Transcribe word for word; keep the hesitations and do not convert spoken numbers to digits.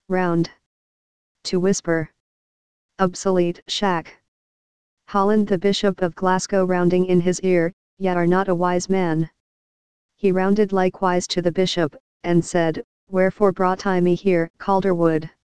round. To whisper. Obsolete, shack. Holland the Bishop of Glasgow rounding in his ear, "Ye are not a wise man." He rounded likewise to the bishop, and said, "Wherefore brought I me here, Calderwood?"